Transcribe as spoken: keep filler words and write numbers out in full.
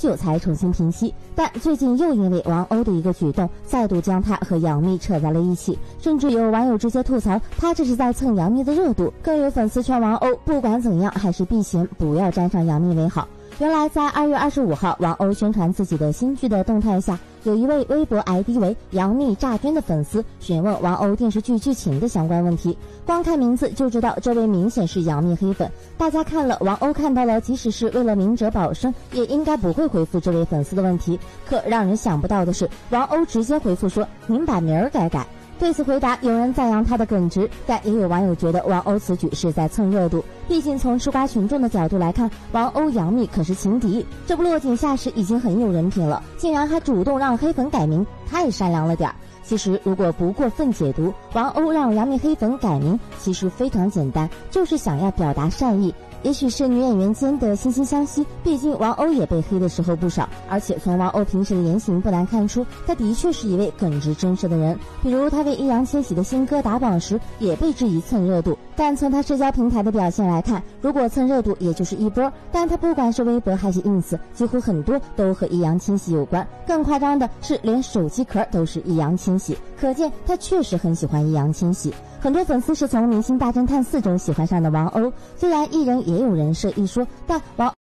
久才重新平息，但最近又因为王鸥的一个举动，再度将他和杨幂扯在了一起，甚至有网友直接吐槽他这是在蹭杨幂的热度，更有粉丝劝王鸥不管怎样还是避嫌，不要沾上杨幂为好。原来在二月二十五号王鸥宣传自己的新剧的动态下，有一位微博 I D 为杨幂诈捐的粉丝询问王鸥电视剧剧情的相关问题，光看名字就知道这位明显是杨幂黑粉。大家看了，王鸥看到了，即使是为了明哲保身，也应该不会回复这位粉丝的问题。可让人想不到的是，王鸥直接回复说：“您把名儿改改。”对此回答，有人赞扬他的耿直，但也有网友觉得王鸥此举是在蹭热度。毕竟从吃瓜群众的角度来看，王鸥杨幂可是情敌，这不落井下石已经很有人品了，竟然还主动让黑粉改名，太善良了点儿。其实如果不过分解读，王鸥让杨幂黑粉改名其实非常简单，就是想要表达善意。也许是女演员间的惺惺相惜，毕竟王鸥也被黑的时候不少，而且从王鸥平时的言行不难看出，她的确是一位耿直真实的人。比如她为易烊千玺的新歌打榜时也被质疑蹭热度，但从她社交平台的表现来看，如果蹭热度也就是一波，但她不管是微博还是 ins， 几乎很多都和易烊千玺有关，更夸张的是连手机壳都是易烊千玺，可见她确实很喜欢易烊千玺。很多粉丝是从《明星大侦探四》中喜欢上的王鸥，虽然艺人也有人设一说，但王